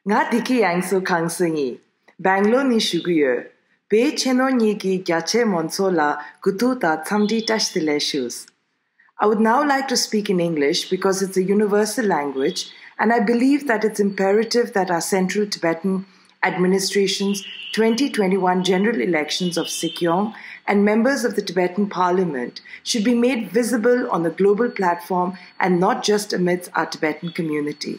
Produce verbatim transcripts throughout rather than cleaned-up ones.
Nga diki yangso kangsungi, Bangalore ni shuguyo, be cheno ni ki gyache monso la kutu ta tsamdi tashtile shoes. I would now like to speak in English because it's a universal language, and I believe that it's imperative that our Central Tibetan Administration's twenty twenty-one general elections of Sikyong and members of the Tibetan Parliament should be made visible on the global platform and not just amidst our Tibetan community.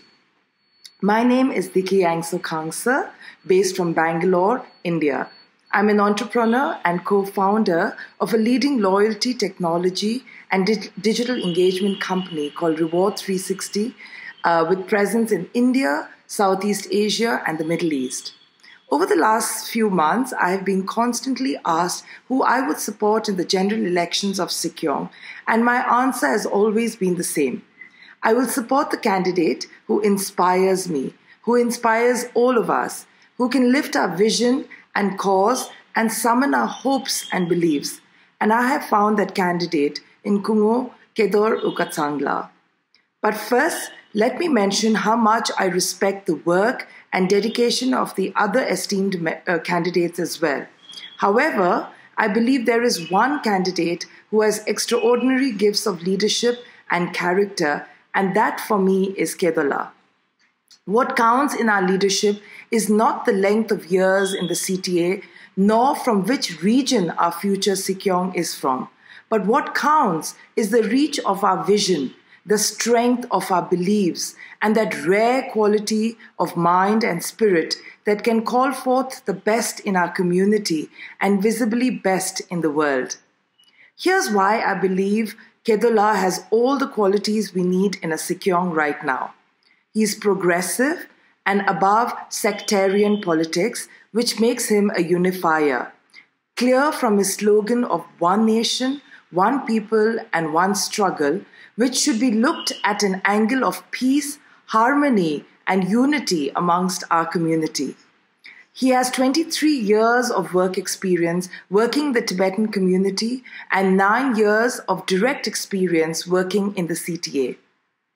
My name is Diki Yangso Kangsa, based from Bangalore, India. I'm an entrepreneur and co-founder of a leading loyalty technology and di- digital engagement company called Reward three sixty, uh, with presence in India, Southeast Asia, and the Middle East. Over the last few months, I have been constantly asked who I would support in the general elections of Sikyong, and my answer has always been the same. I will support the candidate who inspires me, who inspires all of us, who can lift our vision and cause and summon our hopes and beliefs. And I have found that candidate in Kungo Kedor Ukatsangla. But first, let me mention how much I respect the work and dedication of the other esteemed uh, candidates as well. However, I believe there is one candidate who has extraordinary gifts of leadership and character, and that for me is Kedola. What counts in our leadership is not the length of years in the C T A, nor from which region our future Sikyong is from, but what counts is the reach of our vision, the strength of our beliefs, and that rare quality of mind and spirit that can call forth the best in our community and visibly best in the world. Here's why I believe Kedola has all the qualities we need in a Sikyong right now. He's progressive and above sectarian politics, which makes him a unifier. Clear from his slogan of one nation, one people, and one struggle, which should be looked at an angle of peace, harmony, and unity amongst our community. He has twenty-three years of work experience working the Tibetan community and nine years of direct experience working in the C T A.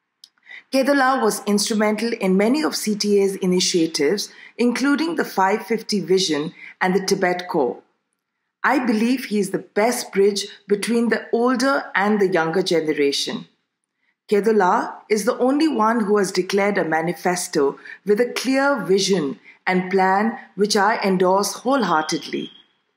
Kedola was instrumental in many of C T A's initiatives, including the five fifty Vision and the Tibet Core. I believe he is the best bridge between the older and the younger generation. Kedola is the only one who has declared a manifesto with a clear vision and plan which I endorse wholeheartedly.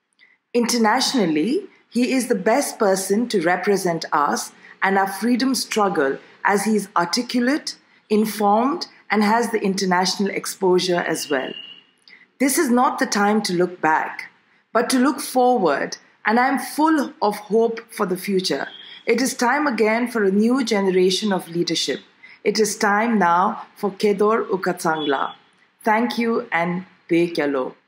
Internationally, he is the best person to represent us and our freedom struggle as he is articulate, informed, and has the international exposure as well. This is not the time to look back, but to look forward, and I am full of hope for the future. It is time again for a new generation of leadership. It is time now for Kedor Ukatsangla. Thank you and Be Kyalo.